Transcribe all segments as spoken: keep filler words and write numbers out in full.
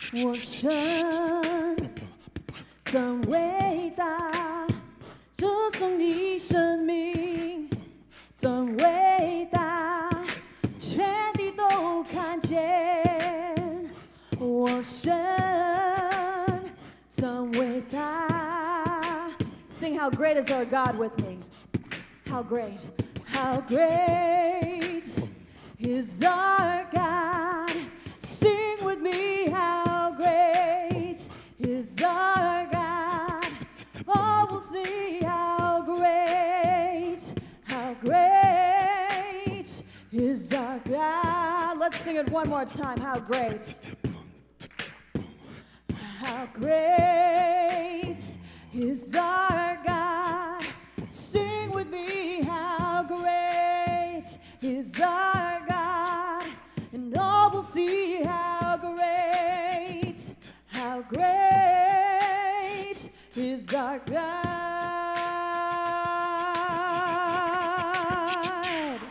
我神真伟大，这种你生命真伟大，全地都看见。我神真伟大。Sing how great is our God with me. How great, how great is our God. Sing with me, how great is our God. Oh, we'll see how great, how great is our God. Let's sing it one more time. How great, how great is our God. Sing with me, how great is our God. And all will see how great, how great is our God.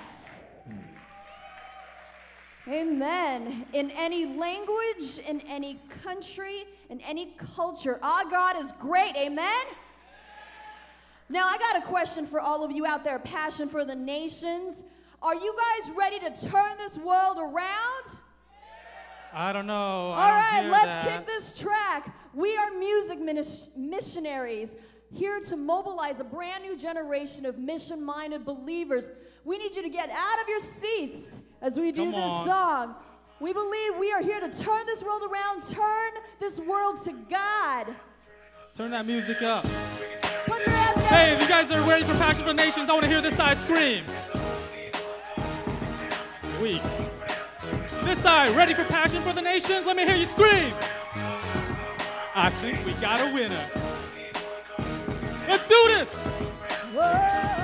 Amen. In any language, in any country, in any culture, our God is great. Amen? Now, I got a question for all of you out there, Passion for the Nations. Are you guys ready to turn this world around? I don't know. All I don't right, hear let's that. kick this track. We are music minis- missionaries here to mobilize a brand new generation of mission-minded believers. We need you to get out of your seats as we do Come this on. song. We believe we are here to turn this world around, turn this world to God. Turn that music up. Put your hands together. Hey, if you guys are ready for Passion for the Nations, I want to hear this side scream. Weak. This side, ready for Passion for the Nations? Let me hear you scream. I think we got a winner. Let's do this. Whoa.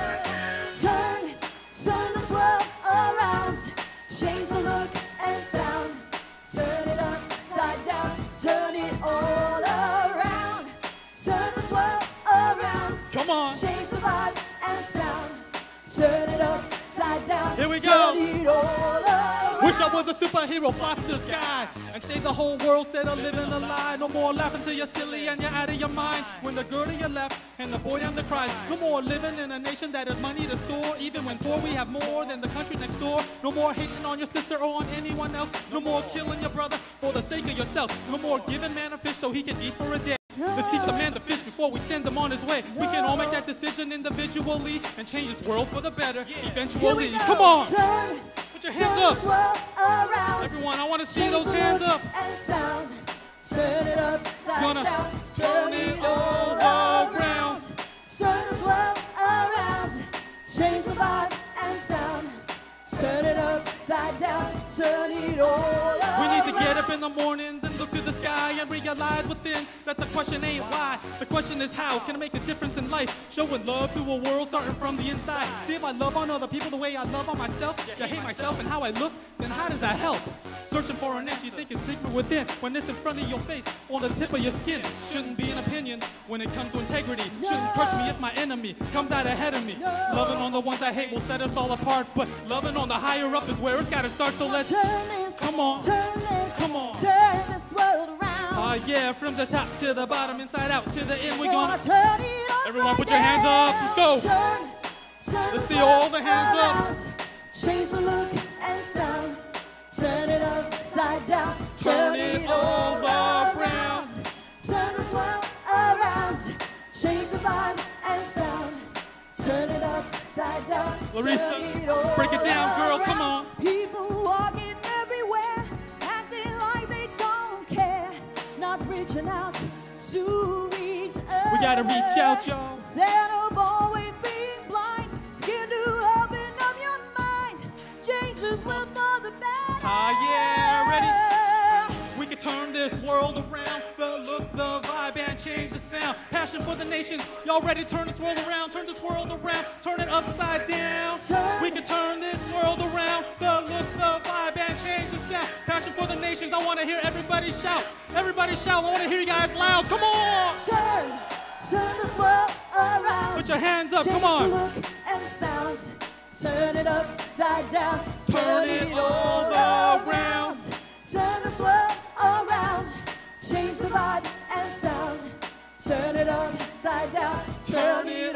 Turn, turn this world around. Change the look and sound. Turn it upside down. Turn it all around. Turn this world around. Come on. Change the vibe and sound. Turn it upside down. Here we Turn go. it all around. Wish I was a superhero, fly from the sky and save the whole world instead of living a lie. No more laughing till you're silly and you're out of your mind. When the girl to your left and the boy on the cries. No more living in a nation that has money to store. Even when poor, we have more than the country next door. No more hating on your sister or on anyone else. No more killing your brother for the sake of yourself. No more giving man a fish so he can eat for a day. Let's teach the man to fish before we send him on his way. We can all make that decision individually and change this world for the better eventually. Come on! Turn, Put your turn hands this up! world around. Everyone, I want to see Change those the hands look up. and sound. Turn it upside Gonna down. turn it all around. Turn this world around. Change the vibe and sound. Turn it upside down. Turn it all around. We need to get up in the mornings and look to the sky and realize within that the question ain't why. The question is how can I make a difference in life? Showing love to a world starting from the inside. See if I love on other people the way I love on myself. You hate myself and how I look, then how does that help? Searching for an answer you think is deeper within when it's in front of your face, on the tip of your skin. Shouldn't be an opinion when it comes to integrity. Shouldn't crush me if my enemy comes out ahead of me. Loving on the ones I hate will set us all apart, but loving on the higher up is where it's gotta start. So let's Turn this, come on, turn this, come on. turn this world around. Ah, yeah, from the top to the bottom, inside out to the end, we're Gonna gonna turn it upside Everyone put your hands up. Let's go. Turn, turn Let's this see all the world hands up. around. Change the look and sound. Turn it upside down. Turn it all around. Turn this world around. Change the vibe and sound. Turn it upside down. Larissa, Turn it all break it down, girl, come around. on. People walking everywhere, acting like they don't care. Not reaching out to reach out. We gotta reach out, y'all. Instead of always being blind, begin to open up your mind. Changes will for the better. Ah, yeah, ready? We can turn this world around. The look, the vibe, and change the sound. Passion for the nations. Y'all ready to turn this world around? Turn this world around. Turn it upside down. Turn. We can turn this world around. The look, the vibe, and change the sound. Passion for the nations. I want to hear everybody shout. Everybody shout. I want to hear you guys loud. Come on. Turn, turn this world around. Put your hands up. Change Come on. the look and sound. Turn it upside down. Turn it all around. Turn this world around. upside down, turn it